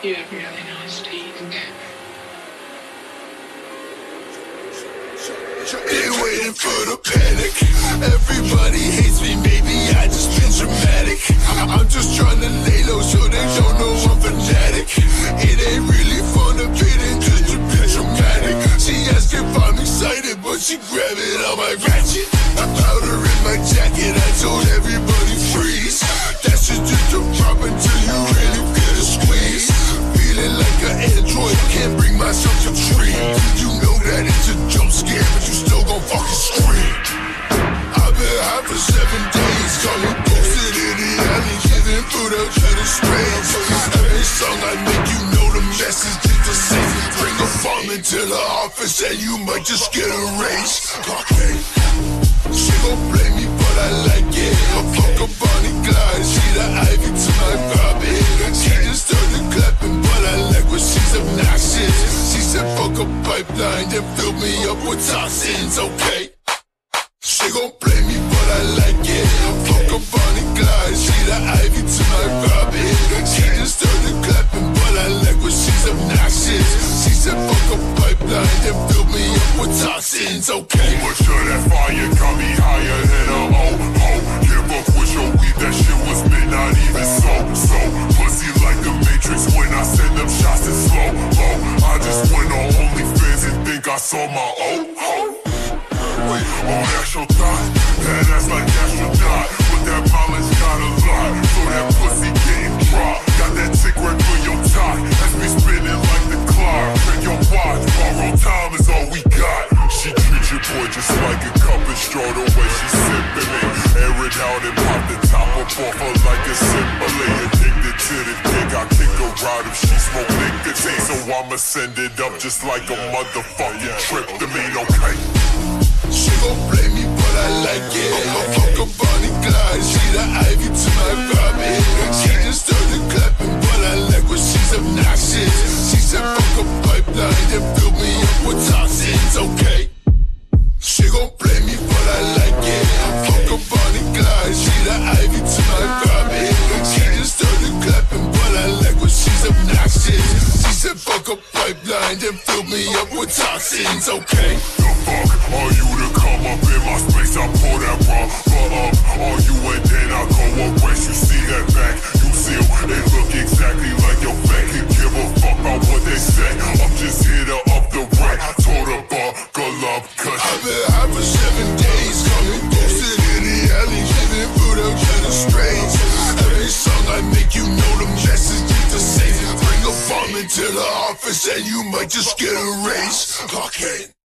You have really nice teeth. They're waiting for the panic. Everybody hates me, maybe I just been dramatic. I'm just trying to lay low so they don't know I'm fanatic. It ain't really fun to fit in, just a bit dramatic. She asked if I'm excited, but she grabbed it on my ratchet. Powder in my jacket, I told everybody freeze. That shit just a pop until you really feel the squeeze. Feeling like an android, can't bring myself to dream. You know that it's a jump scare, but you still gon' fucking scream. I've been high for 7 days, call me posted in the alley, giving food out to the strays. Every song I make, you know the message is the same. Bring a farm into the office and you might just get a raise. Okay. She gon' blame me, but I like it. I fuck a Bonnie Clyde, she the Ivy to my Bobby. She just started clapping, but I like when she's obnoxious. She said fuck a pipeline, then fill me up with toxins, okay? She gon' blame me, but I like it. I fuck a Bonnie Clyde, she the Ivy to my Bobby. She just started clapping, but I like when she's obnoxious. She said fuck a pipeline, then fill me up with toxins, okay? Too much of that fire got me higher than a oh-oh. Give up with your weed, that shit was meant not even so. Pussy like the Matrix when I send them shots in slow-mo. I just went on OnlyFans and think I saw my oh-ho. Wait, oh that's your thought? That ass like astronaut, but that mileage got a lot, so that pussy getting dropped. Got that tick right for your top, that's me spinning like the clock. Check your watch, borrowed time is all we got. She treats your boy just like a cup and straw the way she sipping me. Air it out and pop the top up off her like a symbole. Addicted to the dick, I kick her out if she smoke nicotine. So I'ma send it up just like a motherfucking trip to me, okay? She gon' blame me, but I like it. I fuck a Bonnie Clyde, she the Ivy to my Bobby. She just started clapping, but I like when she's obnoxious. She said fuck a pipeline, then fill me up with toxins, okay? She gon' blame me, but I like it. I fuck a Bonnie Clyde, she the Ivy to my Bobby. She just started clapping, but I like when she's obnoxious. She said fuck a pipeline, then fill me up with toxins, okay? Fuck, are you to come up in my space? I pull that rubber up on you and then I go erase. You see that back, you seal, they look exactly like your fake. Can give a fuck about what they say. I'm just here to up the rank. Told her buckle up, cause I've been high for 7 days, call me posted in the alley, giving food out to the strays. Every song I make, you know the message is the same. Bring a farm into the office and you might just get a raise. Okay.